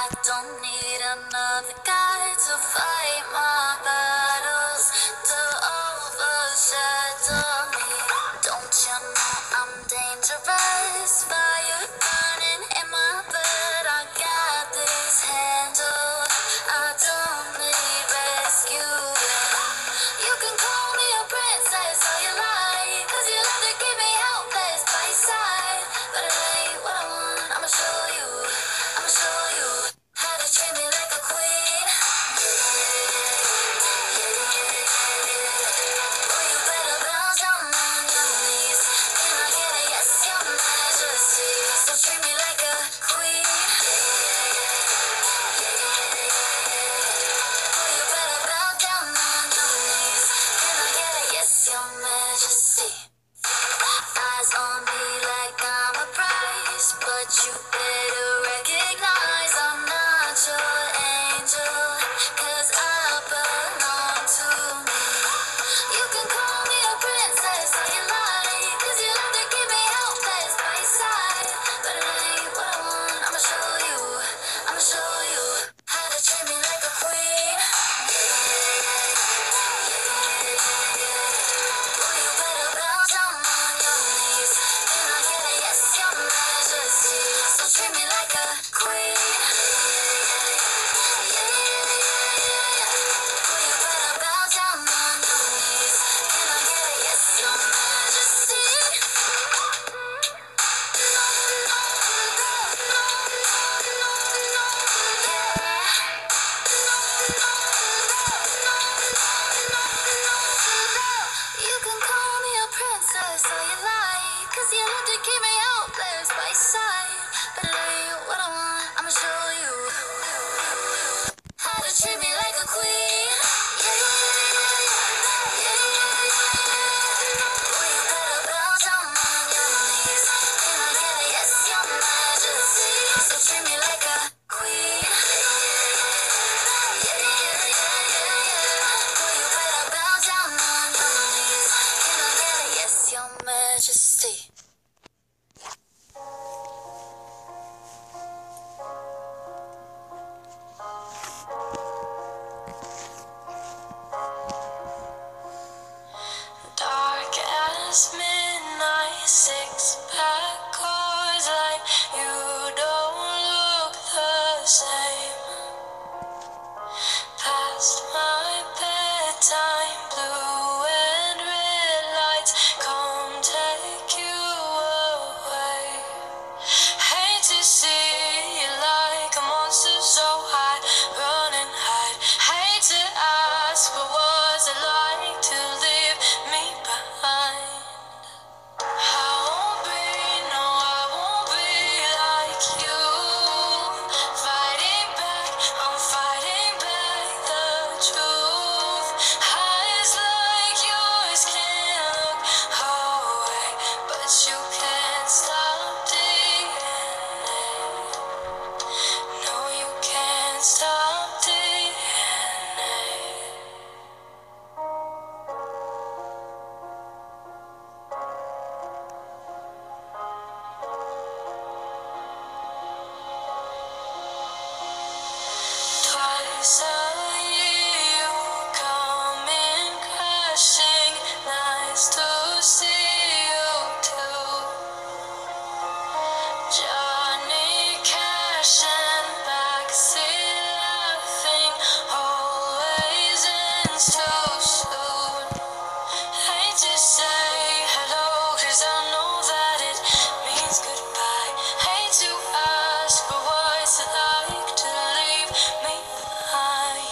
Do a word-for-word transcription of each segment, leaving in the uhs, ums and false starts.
I don't need another guy to fight my battles, to overshadow me. Don't you know I'm dangerous? Fire burning in my blood, I got this handled. I don't need rescuing. You can call me a princess all you like, 'cause you love to keep me helpless by your side. But it ain't what I want, I'ma show you, I'ma show you how to treat me like a queen. Oh, you better bow down on your knees. Can I get a yes, your majesty? So treat me like a queen. Oh, you better bow down on your knees. Can I get a yes, your majesty? Eyes on me like I'm a prize, but you better recognize I'm not your angel, 'cause I belong to me. You can call me a princess all you like, 'cause you love to keep me helpless by your side. But it ain't what I want, I'ma show you, I'ma show you how to treat me like a queen. Oh, you better bow down on your knees. Can I get a yes, your majesty? So treat me like a queen. Oh, you better bow down on your knees. Can I get a yes, your majesty? You can call me a princess all you like, 'cause you love to keep me helpless by your side. But it ain't what I want, I'ma show you how to treat me like a queen. Oh, you better bow down on your knees. Can I get a yes, your majesty? So treat me like a queen. Oh, you better bow down on your knees. Can I get a yes, your majesty? Dark as midnight, six pack cars like you don't look the same. Past my bedtime, blue and red lights come take you away. Hate to see you like a monster so high, run and hide. Hate to ask, what was it like to leave me behind? I won't be, no, I won't be like you. Fighting back, I'm fighting back the truth. Eyes like yours can look away, but you can't stop D N A. No, you can't stop D N A. Twice a year you come in crashing. Nice to see you too. Johnny Cash and backseat laughing, always ends too soon. Hate to say hello, 'cause I know that it means goodbye. Hate to ask, but what's it like to leave me behind?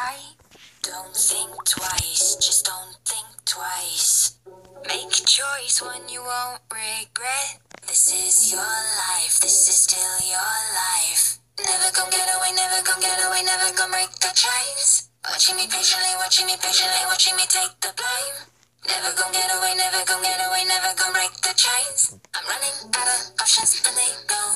right. Don't think twice, just don't think twice. Make a choice one you won't regret. This is your life, this is still your life. Never gon' get away, never gon' get away, never gon' break the chains. Watching me patiently, watching me patiently, watching me take the blame. Never gon' get away, never gon' get away, never gon' break the chains. I'm running out of options and they know.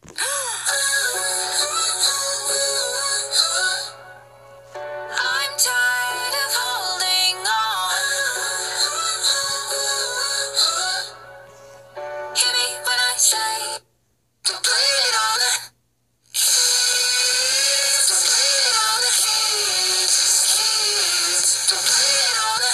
I'm tired of holding on. Hear me when I say, don't play it on the don't play it on the keys, keys. Don't play it on the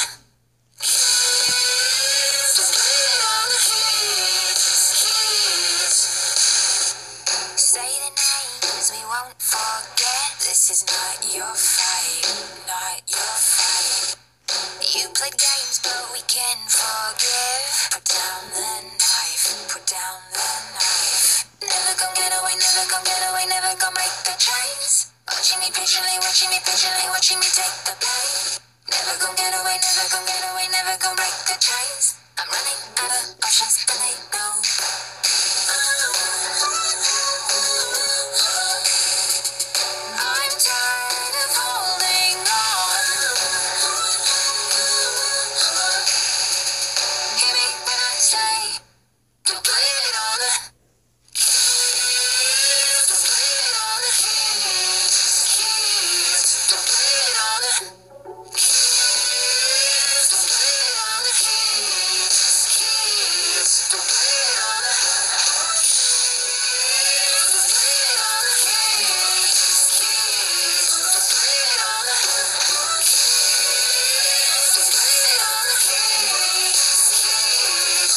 don't play it on the keys, keys. Say the names we won't forget. This is not your fight, not your fight. You played games, but we can forgive. Put down the knife, put down the knife. Never gon' get away, never gon' get away, never gon' break the chains. Watching me patiently, watching me patiently, watching me take the blame. Never gon' get away, never gon' get away, never gon' break the chains. I'm running out of options and they know. I'm tired of holding on. Hear me when I say, don't play it on the don't play it on the keys, keys. Don't play it on the don't play it on the keys, keys. Don't play it on the don't play it on the keys, keys. Don't play it on the don't play it on the keys, keys.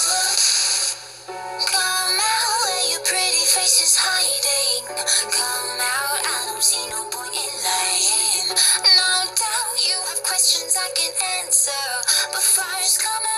Come out where your pretty face is hiding. Come out, I don't see no point in lying. No doubt you have questions I can answer, but first come